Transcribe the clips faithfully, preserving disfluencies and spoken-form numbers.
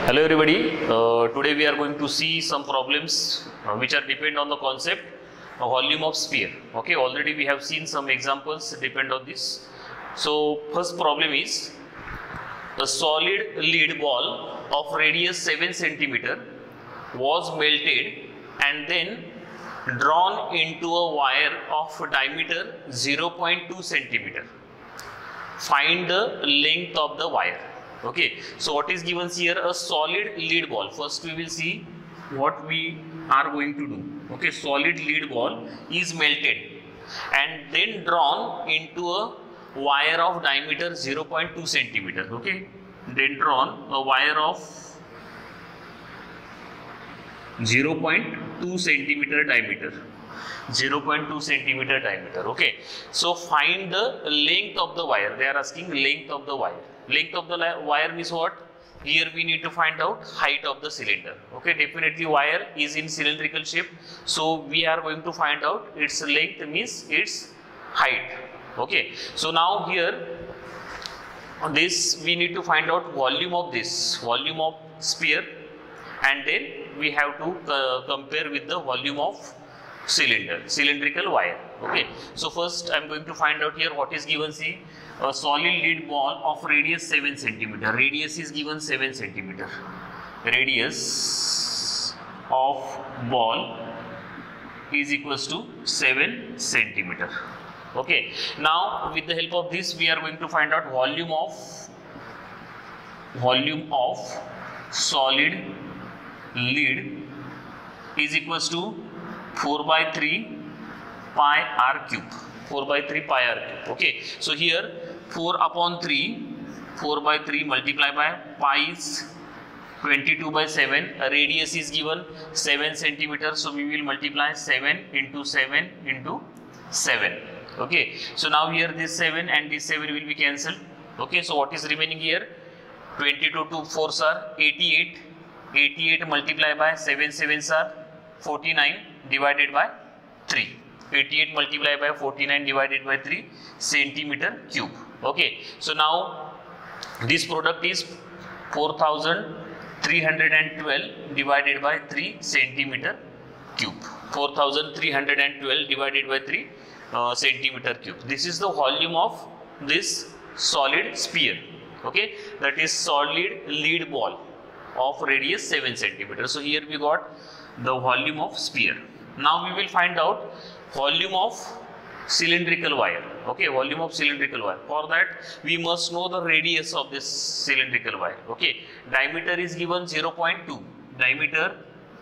Hello everybody, uh, today we are going to see some problems uh, which are depend on the concept of volume of sphere. Okay, already we have seen some examples depend on this. So first problem is a solid lead ball of radius seven centimeter was melted and then drawn into a wire of diameter zero point two centimeter. Find the length of the wire. Okay, so what is given here? A solid lead ball. First we will see what we are going to do. Okay, solid lead ball is melted and then drawn into a wire of diameter zero point two centimeter. Okay, then drawn a wire of zero point two centimeter diameter. zero point two centimeter diameter. Okay, so find the length of the wire. They are asking length of the wire. Length of the wire means what? Here we need to find out height of the cylinder. Okay, definitely wire is in cylindrical shape, so we are going to find out its length means its height. Okay, so now here on this we need to find out volume of this volume of sphere, and then we have to uh, compare with the volume of cylinder cylindrical wire. Okay, so first I am going to find out here what is given. See, a solid lead ball of radius seven centimeter. Radius is given seven centimeter. Radius of ball is equals to seven centimeter. Okay, now with the help of this we are going to find out volume of volume of solid lead is equals to four by three pi r cube. four by three pi r cube. Okay, so here four upon three, four by three multiplied by pi is twenty-two by seven. A radius is given seven centimeter, so we will multiply seven into seven into seven. Okay, so now here this seven and this seven will be cancelled. Okay, so what is remaining here? twenty-two to fours are eighty-eight. eighty-eight multiplied by seven sevens are forty-nine divided by three. eighty-eight multiplied by forty-nine divided by three centimeter cube. Okay, so now this product is four thousand three hundred twelve divided by three centimeter cube. four thousand three hundred twelve divided by three uh, centimeter cube. This is the volume of this solid sphere. Okay, that is solid lead ball of radius seven centimeter. So here we got the volume of sphere. Now we will find out volume of cylindrical wire. Okay, volume of cylindrical wire. For that we must know the radius of this cylindrical wire. Okay, diameter is given zero point two. Diameter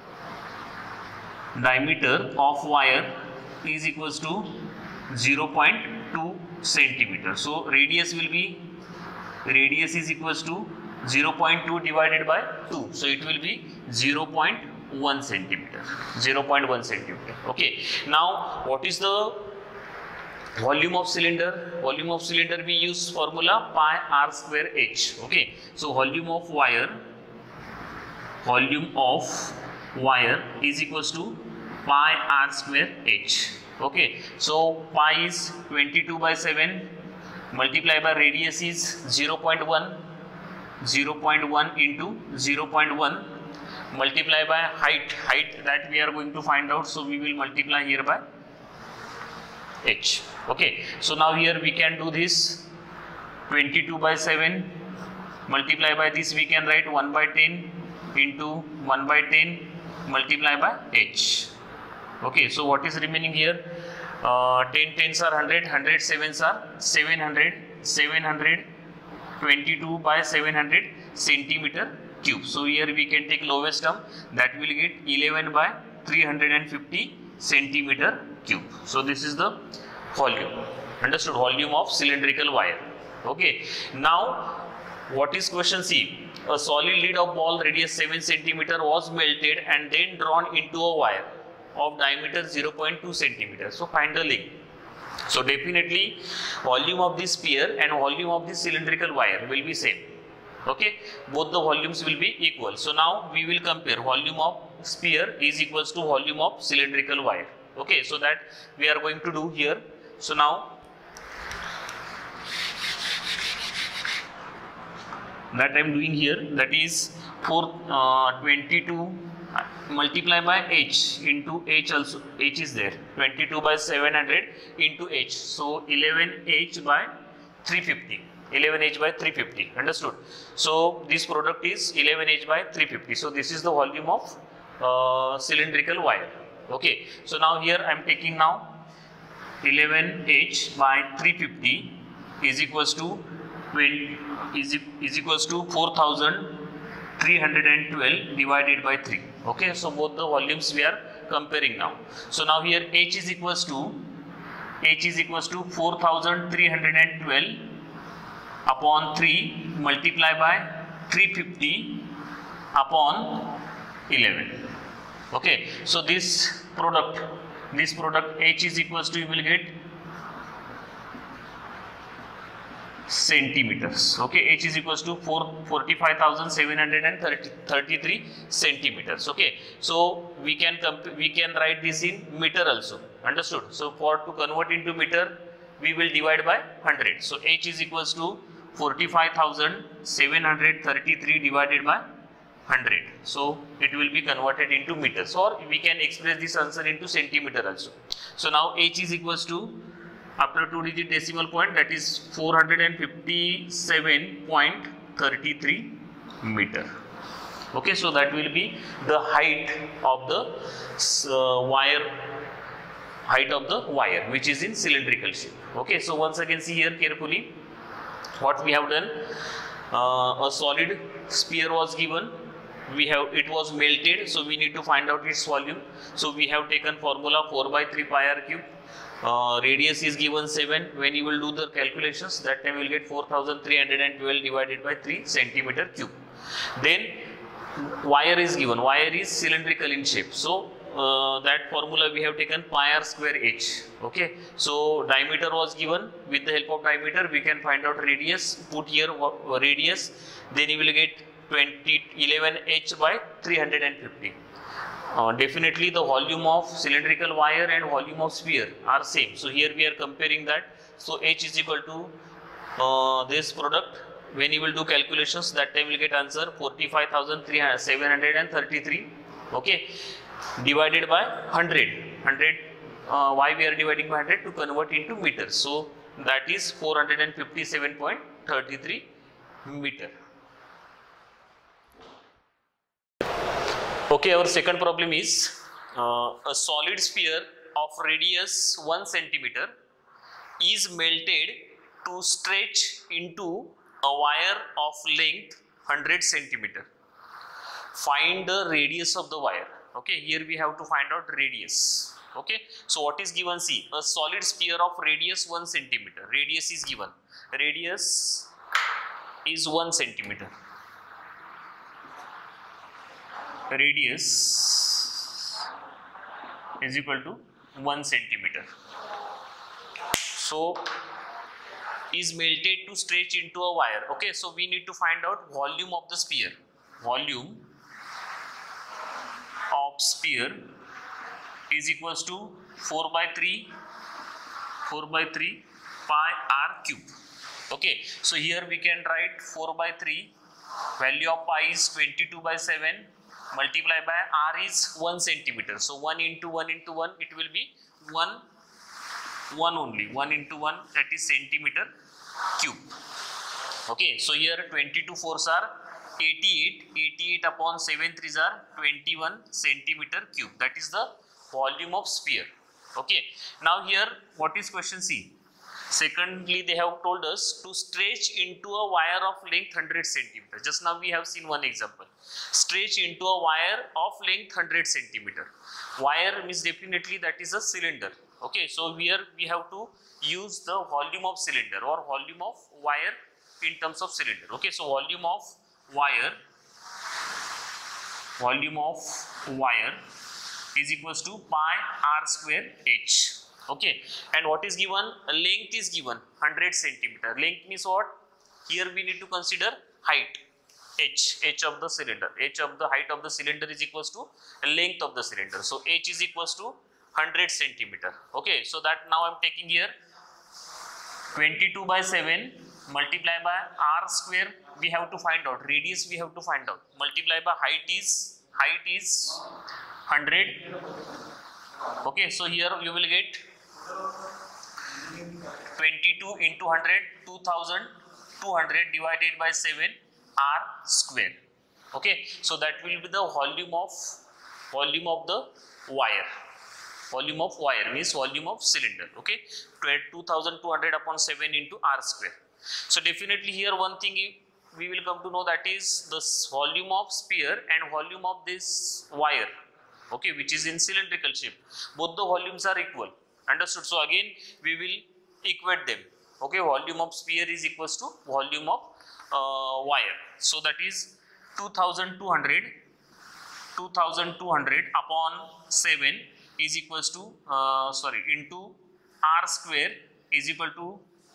diameter of wire is equals to zero point two centimeter. So radius will be radius is equals to zero point two divided by two. So it will be zero point one centimeter. zero point one centimeter. Okay, now what is the volume of cylinder? Volume of cylinder we use formula pi r square h. Okay, so volume of wire volume of wire is equals to pi r square h. Okay, so pi is twenty-two by seven multiplied by radius is zero point one. zero point one into zero point one multiply by height, height that we are going to find out, so we will multiply here by h. Okay, so now here we can do this twenty-two by seven multiply by this we can write one by ten into one by ten multiply by h. Okay, so what is remaining here? Uh, ten tens are one hundred, one hundred sevens are seven hundred, seven hundred twenty-two by seven hundred centimeter cube. So here we can take lowest term, that will get eleven by three hundred fifty centimeter cube. So this is the volume. Understood? Volume of cylindrical wire. Okay, now what is question C? A solid lead of ball radius seven centimeter was melted and then drawn into a wire of diameter zero point two centimeter. So find the length. So definitely volume of this sphere and volume of this cylindrical wire will be same. Okay, both the volumes will be equal. So now we will compare volume of sphere is equals to volume of cylindrical wire. Okay, so that we are going to do here. So now that I am doing here, that is four uh, twenty-two multiply by h into h also, h is there, twenty-two by seven hundred into h, so eleven h by three fifty, eleven h by three fifty, understood. So this product is eleven h by three fifty. So this is the volume of uh, cylindrical wire. Okay, so now here I am taking now eleven h by three fifty is equals to is, is equals to four thousand three hundred twelve divided by three. Okay, so both the volumes we are comparing now. So now here h is equals to h is equals to four thousand three hundred twelve upon three multiply by three fifty upon eleven. Okay, so this product this product h is equals to, you will get centimeters. Okay, h is equals to forty-five thousand seven hundred thirty-three centimeters. Okay, so we can we can write this in meter also, understood. So for to convert into meter, we will divide by one hundred. So h is equals to forty-five thousand seven hundred thirty-three divided by one hundred. So it will be converted into meters, or we can express this answer into centimeter also. So now h is equals to, after two digit decimal point, that is four hundred fifty-seven point three three meter. Okay, so that will be the height of the uh, wire, height of the wire which is in cylindrical shape. Okay, so once again see here carefully what we have done. Uh, a solid sphere was given, we have it was melted, so we need to find out its volume. So we have taken formula four by three pi r cube. Uh, radius is given seven. When you will do the calculations, that time you will get four thousand three hundred twelve divided by three centimeter cube. Then wire is given, wire is cylindrical in shape, so uh, that formula we have taken pi r square h. Okay, so diameter was given, with the help of diameter we can find out radius, put here radius, then you will get twenty eleven h by three hundred fifty. Uh, definitely the volume of cylindrical wire and volume of sphere are same, so here we are comparing that. So h is equal to uh, this product. When you will do calculations, that time you will get answer forty-five thousand seven hundred thirty-three. Okay, divided by one hundred. one hundred uh, why we are dividing by one hundred? To convert into meters. So that is four hundred fifty-seven point three three meter. Okay, our second problem is uh, a solid sphere of radius one centimeter is melted to stretch into a wire of length one hundred centimeter. Find the radius of the wire. Okay, here we have to find out radius. Okay, so what is given? See, a solid sphere of radius one centimeter. Radius is given. Radius is one centimeter. Radius is equal to one centimeter. So is melted to stretch into a wire. Okay, so we need to find out volume of the sphere. Volume of sphere is equals to four by three pi r cube. Okay, so here we can write four by three, value of pi is twenty-two by seven, multiply by r is one centimeter. So one into one into one, it will be one, one only, one into one, that is centimeter cube. Okay, so here twenty-two fours are eighty-eight, eighty-eight upon seven threes are twenty-one centimeter cube. That is the volume of sphere. Okay, now here what is question C? Secondly, they have told us to stretch into a wire of length one hundred centimeter. Just now we have seen one example. Stretch into a wire of length one hundred centimeter. Wire means definitely that is a cylinder. Okay, so here we have to use the volume of cylinder or volume of wire in terms of cylinder. Okay, so volume of wire, volume of wire is equals to pi r square h. Okay, and what is given? Length is given one hundred centimeter. Length means what? Here we need to consider height, h, h of the cylinder. H of the height of the cylinder is equals to length of the cylinder. So h is equals to one hundred centimeter. Okay, so that now I am taking here twenty-two by seven multiply by r square, we have to find out radius, we have to find out, multiply by height is height is one hundred. Okay, so here you will get twenty-two into one hundred, two thousand two hundred divided by seven r square. Okay, so that will be the volume of volume of the wire. Volume of wire means volume of cylinder. Okay, two thousand two hundred upon seven into r square. So definitely here one thing we will come to know, that is the volume of sphere and volume of this wire. Okay, which is in cylindrical shape. Both the volumes are equal. Understood? So again we will equate them. Okay, volume of sphere is equals to volume of uh, wire. So that is two thousand two hundred two thousand two hundred upon seven is equals to uh, sorry into r square is equal to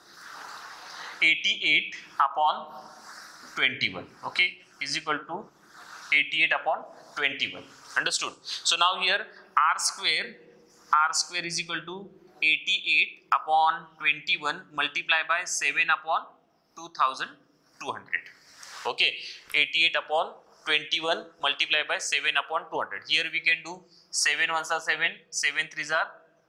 eighty-eight upon twenty-one. Okay, is equal to eighty-eight upon twenty-one. Understood? So now here r square r square is equal to eighty-eight upon twenty-one multiplied by seven upon two thousand two hundred. Okay, eighty-eight upon twenty-one multiplied by seven upon two hundred. Here we can do seven ones are seven, seven threes are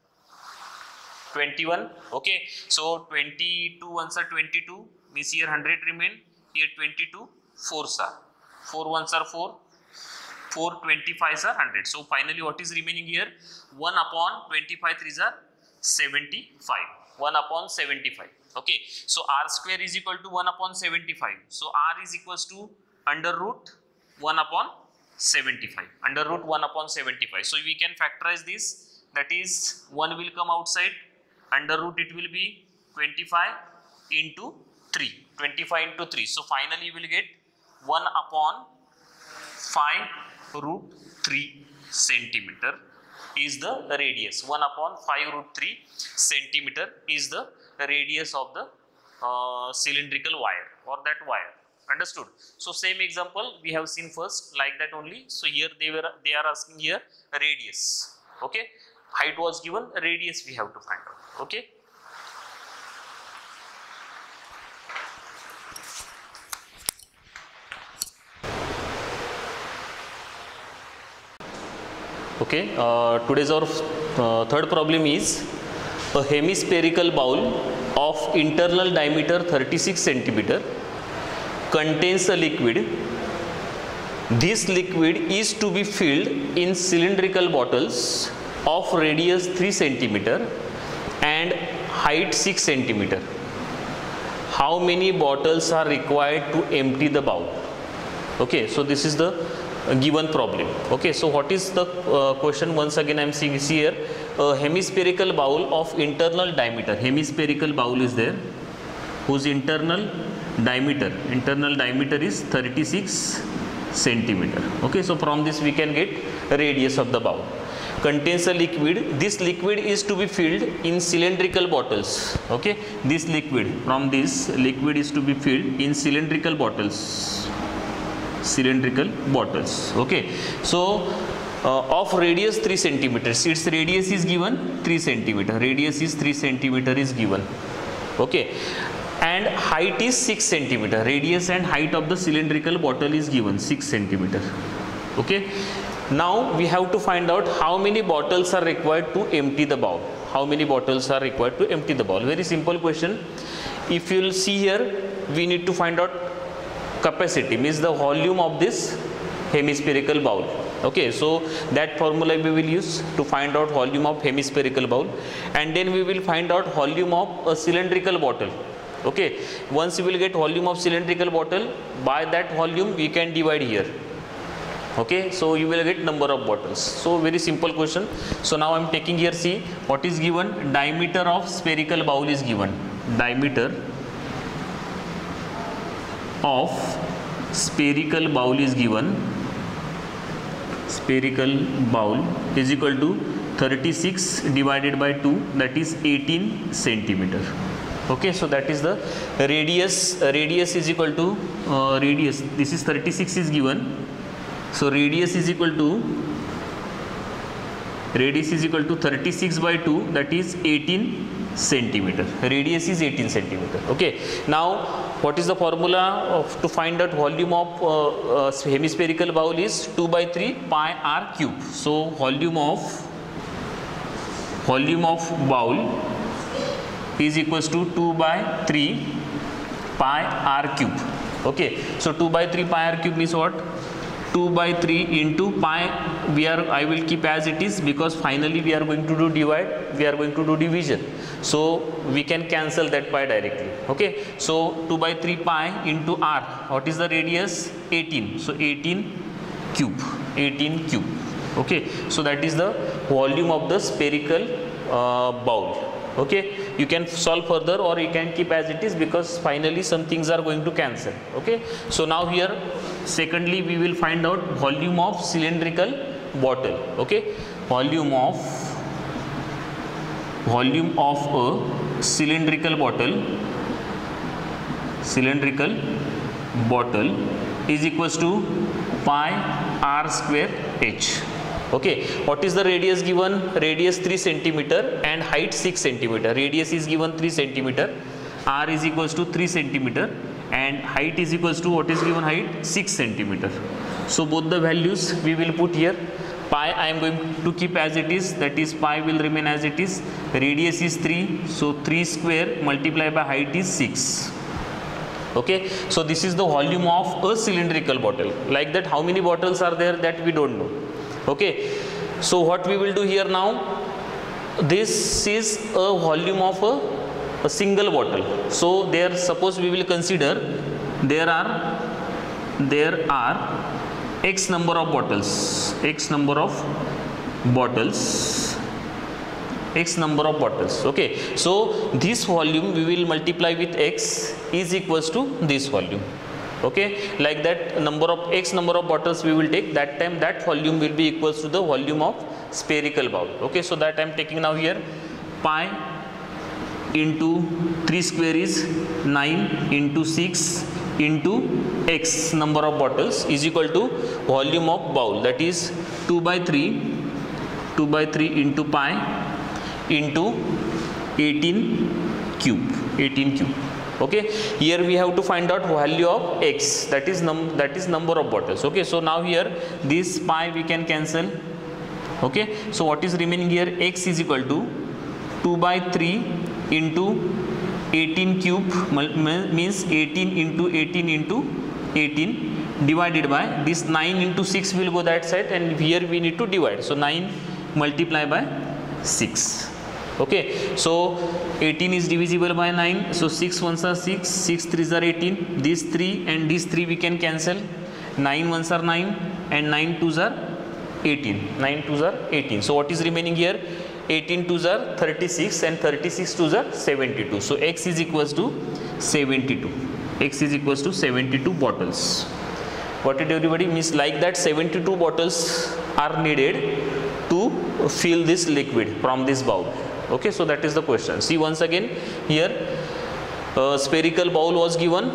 twenty-one. Okay, so twenty-two ones are twenty-two, means here one hundred remain, here twenty-two fours are, four ones are four, four twenty-fives are one hundred. So finally what is remaining here? one upon twenty-five threes are seventy-five, one upon seventy-five. Okay, so r square is equal to one upon seventy-five. So r is equals to under root one upon seventy-five, under root one upon seventy-five. So we can factorize this, that is one will come outside, under root it will be twenty-five into three, twenty-five into three. So finally you will get one upon five root three centimeter is the radius. one upon five root three centimeter is the radius of the uh, cylindrical wire or that wire. Understood? So same example we have seen first, like that only. So here they were they are asking here radius. Okay, height was given, radius we have to find out. Okay. Okay, uh, today's our uh, third problem is a hemispherical bowl of internal diameter thirty-six centimeter contains a liquid. This liquid is to be filled in cylindrical bottles of radius three centimeter and height six centimeter. How many bottles are required to empty the bowl? Okay, so this is the uh, given problem. Okay, so what is the uh, question? Once again I am seeing here a hemispherical bowl of internal diameter. Hemispherical bowl is there whose internal diameter internal diameter is thirty-six centimeter. Okay, so from this we can get radius of the bowl. Contains a liquid. This liquid is to be filled in cylindrical bottles. Okay, this liquid from this liquid is to be filled in cylindrical bottles. Cylindrical bottles. Okay, so uh, of radius three centimeters. Its radius is given three centimeter. Radius is three centimeter is given. Okay. And height is six centimeter. Radius and height of the cylindrical bottle is given six centimeter. Okay. Now we have to find out how many bottles are required to empty the bowl. How many bottles are required to empty the bowl? Very simple question. If you will see here, we need to find out capacity, means the volume of this hemispherical bowl. Okay, so that formula we will use to find out volume of hemispherical bowl, and then we will find out volume of a cylindrical bottle. Okay, once you will get volume of cylindrical bottle, by that volume we can divide here. Okay, so you will get number of bottles. So very simple question. So now I am taking here, see what is given. Diameter of spherical bowl is given. Diameter of spherical bowl is given. Spherical bowl is equal to thirty-six divided by two, that is eighteen centimeter. Okay, so that is the radius. Uh, radius is equal to uh, radius. This is thirty-six is given. So radius is equal to radius is equal to thirty-six by two, that is eighteen centimeter. Radius is eighteen centimeter. Okay, now what is the formula of to find out volume of uh, uh, hemispherical bowl is two by three pi r cube. So volume of volume of bowl is equals to two by three pi r cube. Okay, so two by three pi r cube means what? two by three into pi, we are I will keep as it is, because finally we are going to do divide, we are going to do division, so we can cancel that pi directly. Okay, so two by three pi into r, what is the radius? eighteen, so eighteen cube, eighteen cube. Okay, so that is the volume of the spherical uh, bowl. Okay, you can solve further or you can keep as it is, because finally some things are going to cancel. Okay, so now here secondly we will find out volume of cylindrical bottle. Okay, volume of volume of a cylindrical bottle cylindrical bottle is equals to pi r square h. Okay, what is the radius given? Radius three centimeter and height six centimeter. Radius is given three centimeter, r is equals to three centimeter, and height is equals to, what is given height? six centimeter. So both the values we will put here. Pi I am going to keep as it is, that is pi will remain as it is. Radius is three, so three square multiplied by height is six. Okay, so this is the volume of a cylindrical bottle. Like that, how many bottles are there, that we don't know. Okay, so what we will do here now, this is a volume of a, a single bottle. So there, suppose we will consider there are there are x number of bottles, x number of bottles, x number of bottles. Okay, so this volume we will multiply with x is equals to this volume. Okay, like that number of x number of bottles we will take, that time that volume will be equals to the volume of spherical bowl. Okay, so that I am taking now here pi into three square is nine into six into x number of bottles is equal to volume of bowl, that is two by three two by three into pi into eighteen cube, eighteen cube. Okay, here we have to find out value of x, that is num that is number of bottles. Okay, so now here this pi we can cancel. Okay, so what is remaining here? X is equal to two by three into eighteen cube, means eighteen into eighteen into eighteen divided by this nine into six will go that side, and here we need to divide, so nine multiply by six. Okay, so eighteen is divisible by nine, so six ones are six, six threes are eighteen, these three and these three we can cancel, nine ones are nine and nine twos are eighteen, nine twos are eighteen. So what is remaining here? eighteen twos are thirty-six and thirty-six twos are seventy-two. So x is equals to seventy-two, x is equals to seventy-two bottles. What did everybody means? Like that seventy-two bottles are needed to fill this liquid from this bowl. Okay, so that is the question. See once again here, uh, spherical bowl was given,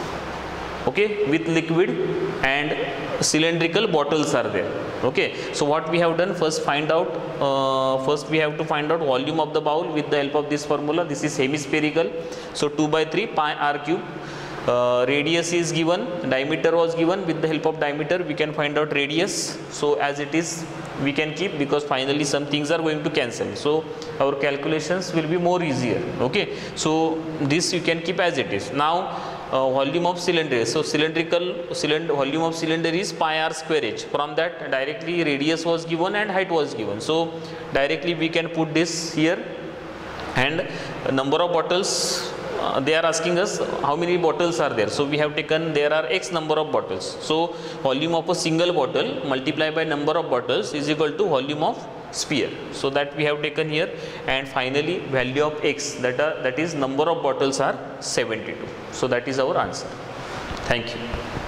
okay, with liquid, and cylindrical bottles are there. Okay, so what we have done, first find out uh, first we have to find out volume of the bowl with the help of this formula. This is hemispherical, so two by three pi r cube. Uh, radius is given, diameter was given, with the help of diameter we can find out radius. So as it is we can keep, because finally some things are going to cancel, so our calculations will be more easier. Okay, so this you can keep as it is. Now uh, volume of cylinder, so cylindrical cylinder volume of cylinder is pi r square h. From that directly radius was given and height was given, so directly we can put this here. And number of bottles, Uh, they are asking us how many bottles are there, so we have taken there are x number of bottles, so volume of a single bottle multiplied by number of bottles is equal to volume of sphere, so that we have taken here. And finally value of x, that are that is number of bottles are seventy-two, so that is our answer. Thank you.